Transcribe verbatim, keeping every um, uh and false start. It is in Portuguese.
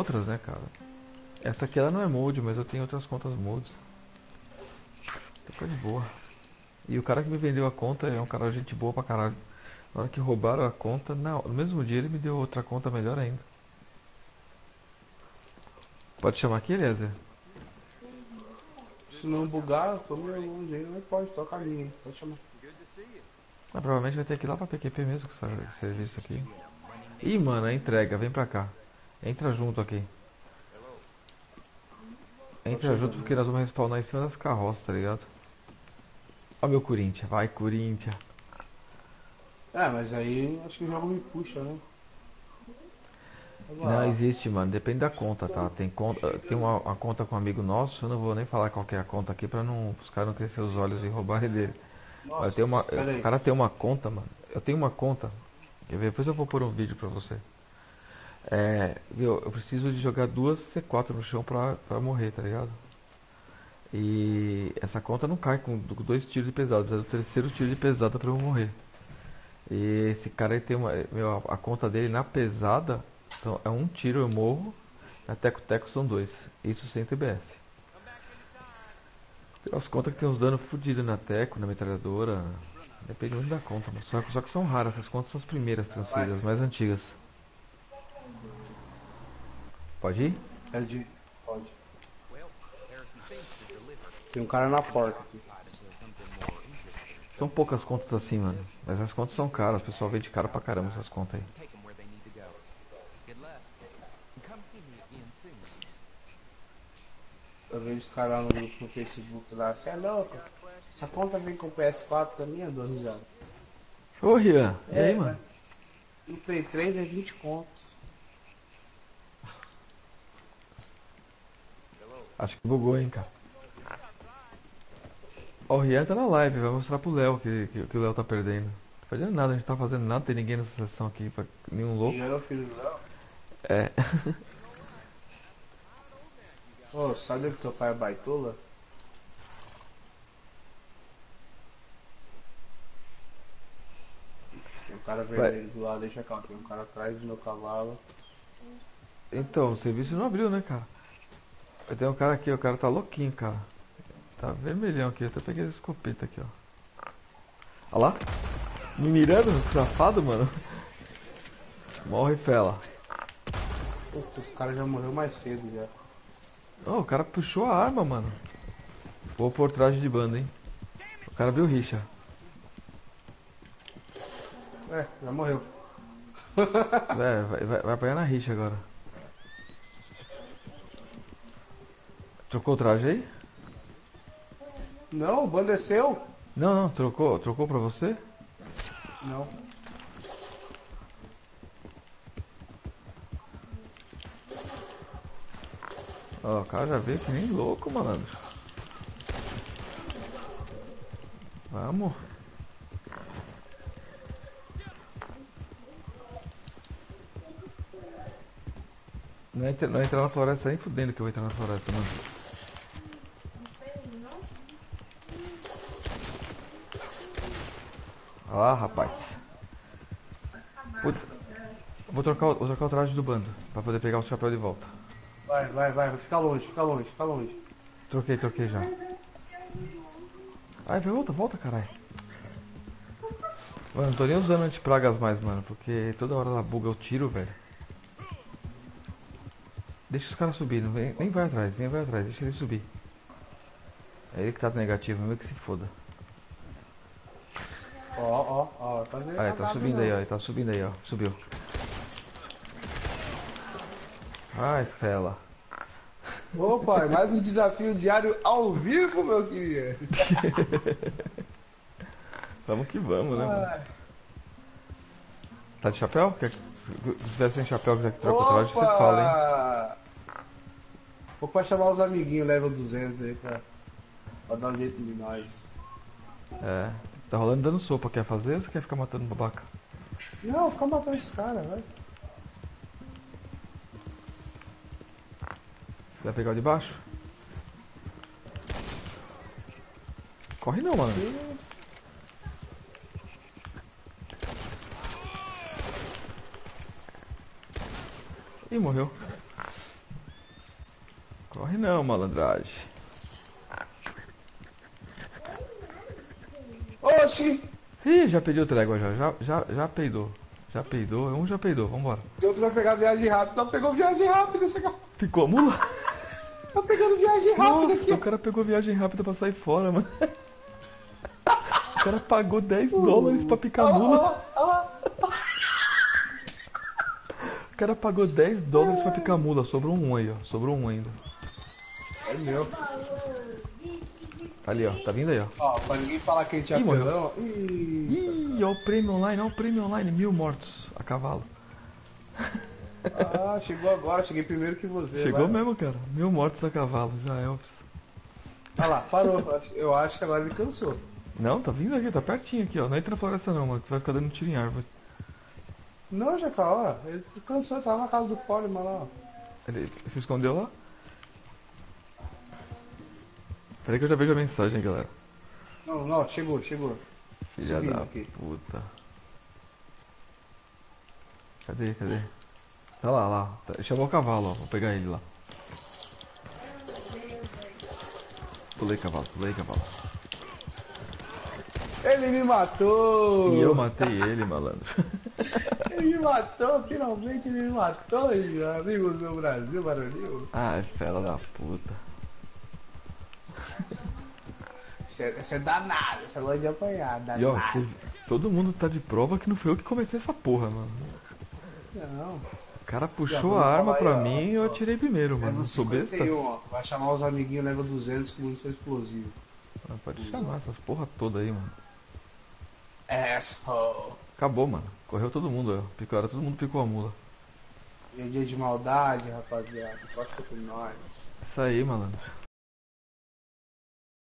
outras, né, cara? Essa aqui ela não é mood, mas eu tenho outras contas mods. Fica de boa. E o cara que me vendeu a conta é um cara de gente boa pra caralho. Na hora que roubaram a conta, não, no mesmo dia ele me deu outra conta melhor ainda. Pode chamar aqui, Eliezer? Se não bugar, eu tô meio longe aí, mas pode, toca a linha, pode chamar. Ah, provavelmente vai ter que ir lá pra P Q P mesmo com essa- esse serviço aqui. Ih, mano, a entrega, vem pra cá. Entra junto aqui. Entra junto porque nós vamos respawnar em cima das carroças, tá ligado? Ó meu Corinthians, vai Corinthians. É, mas aí acho que o jogo me puxa, né? Vamos Não lá. existe, mano, depende da conta, tá? Tem, conta, tem uma, uma conta com um amigo nosso, eu não vou nem falar qual que é a conta aqui pra não, os caras não crescer os olhos e roubarem dele. Mas Nossa, tem uma, espera o aí. cara tem uma conta, mano. Eu tenho uma conta. Quer ver? Depois eu vou pôr um vídeo pra você. É, viu, eu preciso de jogar duas C quatro no chão pra, pra morrer, tá ligado? E essa conta não cai com do- dois tiros de pesada, precisa do terceiro tiro de pesada pra eu morrer. E esse cara aí tem uma. Meu, a conta dele na pesada, então é um tiro eu morro, na teco-teco são dois. Isso sem T B S. Tem umas contas que tem uns danos fodidos na teco, na metralhadora. Depende muito da conta, mas só, só que são raras, essas contas são as primeiras Vai. transferidas, as mais antigas. Pode ir? Pode. Pode. Tem um cara na porta aqui. São poucas contas assim, mano. Mas as contas são caras, o pessoal vende caro pra caramba essas contas aí. Eu vejo os caras lá no grupo no Facebook lá. Você é louco? Essa conta vem com P S quatro também, eu dou risada. Ô Rian, e aí, É, mano? mas no Play três é vinte contos. Acho que bugou, hein, cara. Ó, o Rian tá na live, vai mostrar pro Léo que, que, que o Léo tá perdendo. Não tá fazendo nada, a gente tá fazendo nada, tem ninguém nessa sessão aqui, pra, nenhum louco. E aí, o filho do Léo? É. Ô, sabe que teu pai é baitola? Tem um cara Vai. vermelho do lado, deixa cá, tem um cara atrás do meu cavalo. Então, o serviço não abriu, né, cara? Tem um cara aqui, o cara tá louquinho, cara. Tá vermelhão aqui, eu até peguei esse escopeta aqui, ó. Olha lá. Me mirando, safado, mano. Morre, fela. Puta, esse cara já morreu mais cedo já. Oh, o cara puxou a arma, mano. Vou por trás de banda, hein. O cara viu rixa. É, já morreu. É, vai, vai, vai apanhar na rixa agora. Trocou o traje aí? Não, o bando é seu? Não, não, trocou. Trocou pra você? Não. Ó, o cara já veio que nem louco, mano. Vamos. Não entra, não entra na floresta nem fudendo que eu vou entrar na floresta, mano. Olha lá, rapaz. Putz, vou trocar, o- vou trocar o traje do bando pra poder pegar o chapéu de volta. Vai, vai, vai, fica longe, fica longe, fica longe. Troquei, troquei já. Ai, volta, volta, caralho. Mano, não tô nem usando antipragas mais, mano, porque toda hora ela buga o tiro, velho. Deixa os caras subir, não vem, nem vai atrás, nem vai atrás, deixa ele subir. É ele que tá negativo, meio que se foda. Ó, ó, ó, vai fazer Ah, ele tá cagada subindo não. aí, ó, ele tá subindo aí, ó, subiu. Ai, fela. Opa, é mais um desafio diário ao vivo, meu querido. Vamos que vamos, né, mano? Ai. Tá de chapéu? Quer que, se tivesse sem chapéu, quiser que troque o traje, você fala, hein? Opa! Vou pra chamar os amiguinhos level duzentos aí pra, pra dar um jeito de nós. É, tá rolando dando sopa, quer fazer ou você quer ficar matando babaca? Não, fica matando esse cara, vai. Você vai pegar o de baixo? Corre não, mano. Ih, morreu. Corre não, malandragem. Oxi! Ih, já pediu trégua já, já, já, já peidou. Já peidou, um já peidou, vambora. O outro vai pegar viagem rápida. Não, pegou viagem rápida. Chegou. Ficou a mula? Tá pegando viagem rápida Nossa, aqui. o cara pegou viagem rápida pra sair fora, mano. O cara pagou dez dólares pra picar a Olha lá, mula. olha lá, olha lá. O cara pagou dez dólares pra picar a mula, sobrou um aí, ó. Sobrou um ainda. É meu. Ali, ó, tá vindo aí, ó. Ó, pra ninguém falar que a gente é Ih, morreu. apelão. Ih. Ih, ó o prêmio online, ó o prêmio online, mil mortos a cavalo. Ah, chegou agora, cheguei primeiro que você. Chegou vai. mesmo, cara. Mil mortos a cavalo, já é. Elvis. Olha lá, parou. Eu acho que agora ele cansou. Não, tá vindo aqui, tá pertinho aqui, ó. Não entra na floresta não, mano, que vai ficar dando tiro em árvore. Não, Jaca, ó. Ele cansou, tava na casa do Fole, mano, ó. Ele se escondeu lá? Peraí que eu já vejo a mensagem, galera. Não, não, chegou, chegou. Filha Subindo da aqui. puta. Cadê, cadê? Tá lá, lá. Tá- Chamou o cavalo, ó. Vou pegar ele lá. Pulei cavalo, pulei cavalo. Ele me matou! E eu matei ele, malandro. Ele me matou, finalmente ele me matou, amigos do Brasil, Baronil. Ah, é fela da puta. Isso é, isso é danado, essa gosta de apanhar, E ó, danado. teve- todo mundo tá de prova que não foi eu que comecei essa porra, mano. Não. O cara Já puxou vamos a arma falar pra aí, ó, mim e eu ó. atirei primeiro, mano. Level Não sou besta? cinquenta e um, ó. Vai chamar os amiguinhos level duzentos com munição explosiva. Ah, pode chamar essas porra toda aí, mano. Asshole. Acabou, mano. Correu todo mundo, ó. Picaram, todo mundo picou a mula. E é dia de maldade, rapaziada. Pode com nós. Isso aí, malandro.